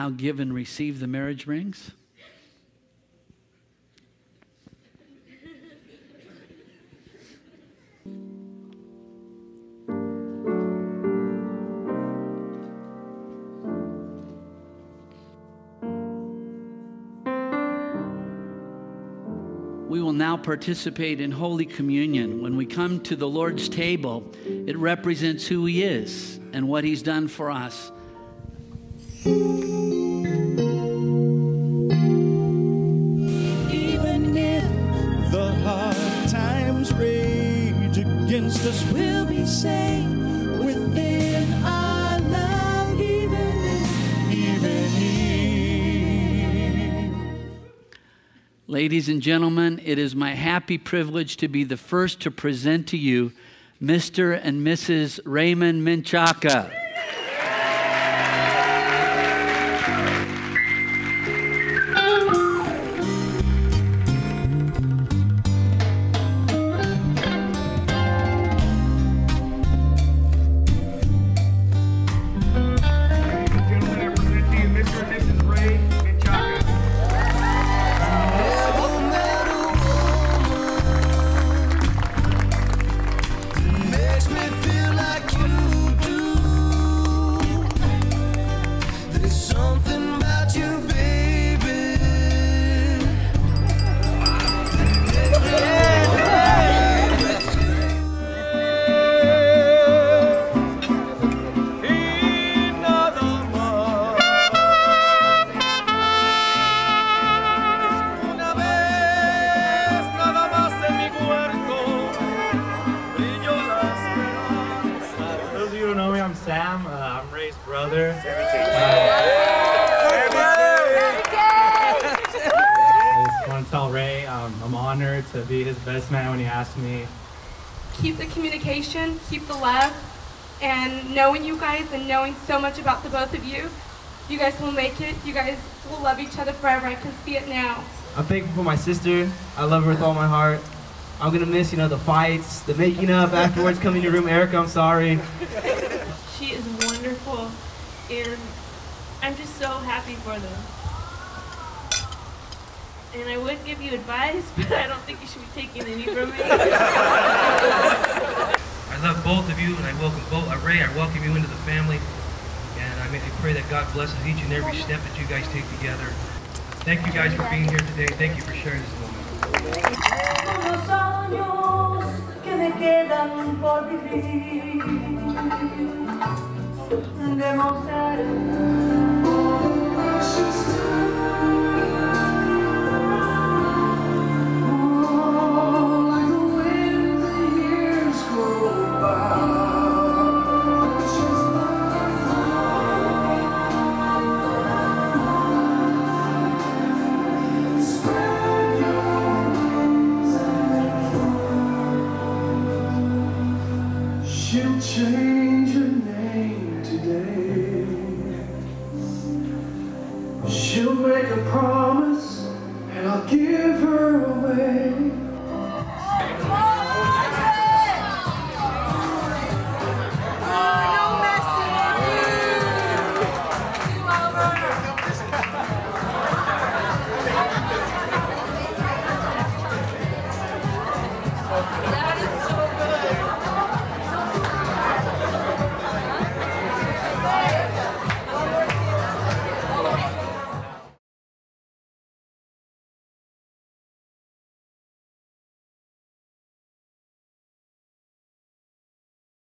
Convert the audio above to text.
now give and receive the marriage rings. We will now participate in Holy Communion. When we come to the Lord's table, it represents who He is and what He's done for us. Even if the hard times rage against us, we'll be safe within our love, even here. Ladies and gentlemen, it is my happy privilege to be the first to present to you Mr. and Mrs. Raymond Menchaca. To be his best man when he asked me. Keep the communication, keep the love, and knowing you guys and knowing so much about the both of you, you guys will make it. You guys will love each other forever. I can see it now. I'm thankful for my sister. I love her with all my heart. I'm gonna miss, the fights, the making up afterwards, coming to your room. Erica, I'm sorry. She is wonderful, and I'm just so happy for them. And I would give you advice, but I don't think you should be taking any from me. I love both of you, and I welcome Ray, I welcome you into the family. And I pray that God blesses each and every step that you guys take together. Thank you guys for being here today. Thank you for sharing this moment. She'll change her name today. She'll make a promise and I'll give her away.